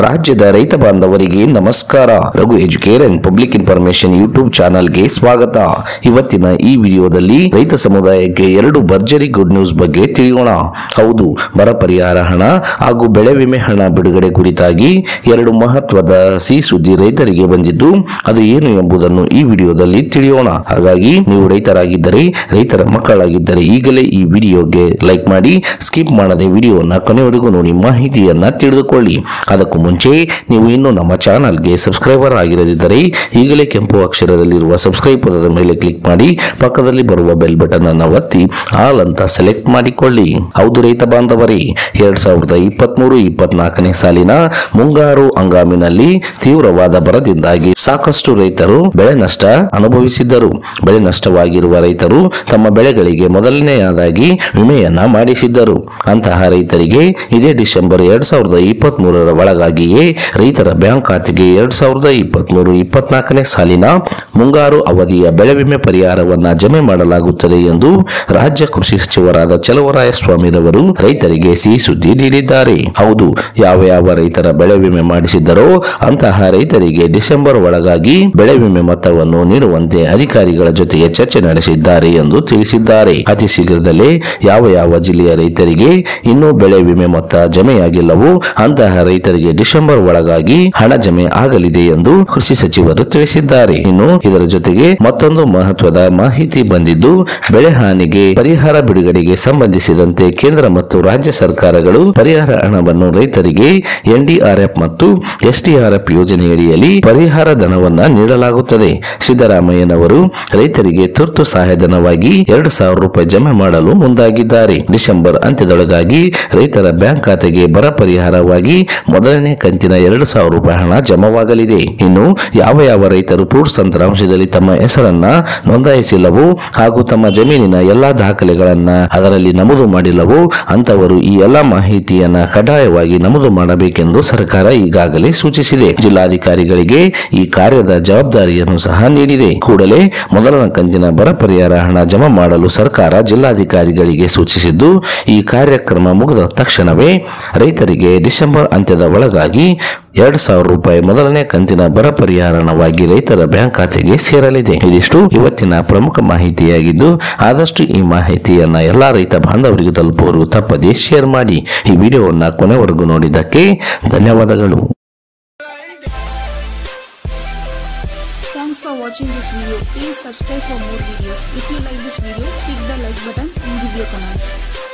ರಾಜ್ಯದ ರೈತ ಬಾಂಧವರಿಗೆ ನಮಸ್ಕಾರ. Raghu Educare and public information YouTube ಚಾನಲ್ಗೆ ಸ್ವಾಗತ. ಇವತ್ತಿನ ಈ ವಿಡಿಯೋದಲ್ಲಿ ರೈತ ಸಮುದಾಯಕ್ಕೆ ಎರಡು ಭರ್ಜರಿ ಗುಡ್ ನ್ಯೂಸ್ ಬಗ್ಗೆ ತಿಳಿಯೋಣ. ಹೌದು, ಬರ ಪರಿಹಾರ ಹಣ ಹಾಗೂ ಬೆಳೆ ವಿಮೆ ಹಣ ಬಿಡುಗಡೆ ಕುರಿತಾಗಿ ಎರಡು ಮಹತ್ವದ ಸಿಹಿ ಸುದ್ದಿ ರೈತರಿಗೆ ಬಂದಿದ್ದು, ಅದು ಏನು ಎಂಬುದನ್ನು ಈ ವಿಡಿಯೋದಲ್ಲಿ ತಿಳಿಯೋಣ. ಹಾಗಾಗಿ ನೀವು ರೈತರಾಗಿದ್ದರೆ, ರೈತರ ಮಕ್ಕಳಾಗಿದ್ದರೆ ಈಗಲೇ ಈ ವಿಡಿಯೋಗೆ ಲೈಕ್ ಮಾಡಿ, ಸ್ಕಿಪ್ ಮಾಡದೆ ವಿಡಿಯೋನ ಕೊನೆವರೆಗೂ ನೋಡಿ ಮಾಹಿತಿಯನ್ನ ತಿಳಿದುಕೊಳ್ಳಿ. ಅದಕ್ಕೂ ಮುಂಚೆ ನೀವು ಇನ್ನೂ ನಮ್ಮ ಚಾನಲ್ಗೆ ಸಬ್ಸ್ಕ್ರೈಬರ್ ಆಗಿರದಿದ್ದರೆ ಈಗಲೇ ಕೆಂಪು ಅಕ್ಷರದಲ್ಲಿರುವ ಸಬ್ಸ್ಕ್ರೈಬ್ ಪದದ ಮೇಲೆ ಕ್ಲಿಕ್ ಮಾಡಿ, ಪಕ್ಕದಲ್ಲಿ ಬರುವ ಬೆಲ್ ಬಟನ್ ಅನ್ನು ಒತ್ತಿ ಆಲ್ ಅಂತ ಸೆಲೆಕ್ಟ್ ಮಾಡಿಕೊಳ್ಳಿ. ಹೌದು ರೈತ ಬಾಂಧವರೇ, 2023-24ನೇ ಸಾಲಿನ ಮುಂಗಾರು ಹಂಗಾಮಿನಲ್ಲಿ ತೀವ್ರವಾದ ಬರದಿಂದಾಗಿ ಸಾಕಷ್ಟು ರೈತರು ಬೆಳೆ ನಷ್ಟ ಅನುಭವಿಸಿದ್ದರು. ಬೆಳೆ ನಷ್ಟವಾಗಿರುವ ರೈತರು ತಮ್ಮ ಬೆಳೆಗಳಿಗೆ ಮೊದಲನೆಯದಾಗಿ ವಿಮೆಯನ್ನ ಮಾಡಿಸಿದ್ದರು. ಅಂತಹ ರೈತರಿಗೆ ಇದೇ ಡಿಸೆಂಬರ್ 2023 ಒಳಗಾಗಿಯೇ ರೈತರ ಬ್ಯಾಂಕ್ ಖಾತೆಗೆ 2023-24ನೇ ಸಾಲಿನ ಮುಂಗಾರು ಅವಧಿಯ ಬೆಳೆ ವಿಮೆ ಪರಿಹಾರವನ್ನ ಜಮೆ ಮಾಡಲಾಗುತ್ತದೆ ಎಂದು ರಾಜ್ಯ ಕೃಷಿ ಸಚಿವರಾದ ಚಲುವರಾಯಸ್ವಾಮಿರವರು ರೈತರಿಗೆ ಸಿಹಿ ಸುದ್ದಿ ನೀಡಿದ್ದಾರೆ. ಹೌದು, ಯಾವ ರೈತರ ಬೆಳೆ ವಿಮೆ ಮಾಡಿಸಿದ್ದರೋ ಅಂತಹ ರೈತರಿಗೆ ಡಿಸೆಂಬರ್ ಒಳಗಾಗಿ ಬೆಳೆ ವಿಮೆ ಮೊತ್ತವನ್ನು ನೀಡುವಂತೆ ಅಧಿಕಾರಿಗಳ ಜೊತೆಗೆ ಚರ್ಚೆ ನಡೆಸಿದ್ದಾರೆ ಎಂದು ತಿಳಿಸಿದ್ದಾರೆ. ಅತಿ ಶೀಘ್ರದಲ್ಲೇ ಯಾವ ಜಿಲ್ಲೆಯ ರೈತರಿಗೆ ಇನ್ನೂ ಬೆಳೆ ವಿಮೆ ಮೊತ್ತ ಜಮೆಯಾಗಿಲ್ಲವೋ ಅಂತಹ ರೈತರಿಗೆ ಡಿಸೆಂಬರ್ ಒಳಗಾಗಿ ಹಣ ಜಮೆ ಆಗಲಿದೆ ಎಂದು ಕೃಷಿ ಸಚಿವರು ತಿಳಿಸಿದ್ದಾರೆ. ಇನ್ನು ಇದರ ಜೊತೆಗೆ ಮತ್ತೊಂದು ಮಹತ್ವದ ಮಾಹಿತಿ ಬಂದಿದ್ದು, ಬೆಳೆ ಹಾನಿಗೆ ಪರಿಹಾರ ಬಿಡುಗಡೆಗೆ ಸಂಬಂಧಿಸಿದಂತೆ ಕೇಂದ್ರ ಮತ್ತು ರಾಜ್ಯ ಸರ್ಕಾರಗಳು ಪರಿಹಾರ ಹಣವನ್ನು ರೈತರಿಗೆ ಎನ್ಡಿಆರ್ಎಫ್ ಮತ್ತು ಎಸ್ಡಿಆರ್ಎಫ್ ಯೋಜನೆಯಡಿಯಲ್ಲಿ ಪರಿಹಾರ ಧನವನ್ನ ನೀಡಲಾಗುತ್ತದೆ. ಸಿದ್ದರಾಮಯ್ಯನವರು ರೈತರಿಗೆ ತುರ್ತು ಸಹಾಯಧನವಾಗಿ 2,000 ರೂಪಾಯಿ ಜಮೆ ಮಾಡಲು ಮುಂದಾಗಿದ್ದಾರೆ. ಡಿಸೆಂಬರ್ ಅಂತ್ಯದೊಳಗಾಗಿ ರೈತರ ಬ್ಯಾಂಕ್ ಖಾತೆಗೆ ಬರ ಪರಿಹಾರವಾಗಿ ಮೊದಲನೇ ಕಂತಿನ 2,000 ರೂಪಾಯಿ ಹಣ ಜಮವಾಗಲಿದೆ. ಇನ್ನು ಯಾವ ರೈತರು ಫ್ರೂಟ್ಸ್ ತಂತ್ರಾಂಶದಲ್ಲಿ ತಮ್ಮ ಹೆಸರನ್ನ ನೋಂದಾಯಿಸಿಲ್ಲವೋ ಹಾಗೂ ತಮ್ಮ ಜಮೀನಿನ ಎಲ್ಲಾ ದಾಖಲೆಗಳನ್ನ ಅದರಲ್ಲಿ ನಮೂದು ಮಾಡಿಲ್ಲವೋ ಅಂತವರು ಈ ಎಲ್ಲಾ ಮಾಹಿತಿಯನ್ನ ಕಡ್ಡಾಯವಾಗಿ ನಮೂದು ಮಾಡಬೇಕೆಂದು ಸರ್ಕಾರ ಈಗಾಗಲೇ ಸೂಚಿಸಿದೆ. ಜಿಲ್ಲಾಧಿಕಾರಿಗಳಿಗೆ ಈ ಕಾರ್ಯದ ಜವಾಬ್ದಾರಿಯನ್ನು ಸಹ ನೀಡಿದೆ. ಕೂಡಲೇ ಮೊದಲ ಕಂತಿನ ಬರ ಪರಿಹಾರ ಹಣ ಜಮಾ ಮಾಡಲು ಸರ್ಕಾರ ಜಿಲ್ಲಾಧಿಕಾರಿಗಳಿಗೆ ಸೂಚಿಸಿದ್ದು, ಈ ಕಾರ್ಯಕ್ರಮ ಮುಗಿದ ತಕ್ಷಣವೇ ರೈತರಿಗೆ ಡಿಸೆಂಬರ್ ಅಂತ್ಯದ ಒಳಗಾಗಿ 2,000 ರೂಪಾಯಿ ಮೊದಲನೇ ಕಂತಿನ ಬರ ಪರಿಹಾರವಾಗಿ ರೈತರ ಬ್ಯಾಂಕ್ ಖಾತೆಗೆ ಸೇರಲಿದೆ. ಇದಿಷ್ಟು ಇವತ್ತಿನ ಪ್ರಮುಖ ಮಾಹಿತಿಯಾಗಿದ್ದು, ಆದಷ್ಟು ಈ ಮಾಹಿತಿಯನ್ನ ಎಲ್ಲಾ ರೈತ ಬಾಂಧವರಿಗೆ ತಲುಪುವವರೆಗೂ ತಪ್ಪದೇ ಶೇರ್ ಮಾಡಿ. ಈ ವಿಡಿಯೋವನ್ನ ಕೊನೆವರೆಗೂ ನೋಡಿದ್ದಕ್ಕೆ ಧನ್ಯವಾದಗಳು. Thanks for watching this video. Please subscribe for more videos. If you like this video, click the like buttons and give your comments.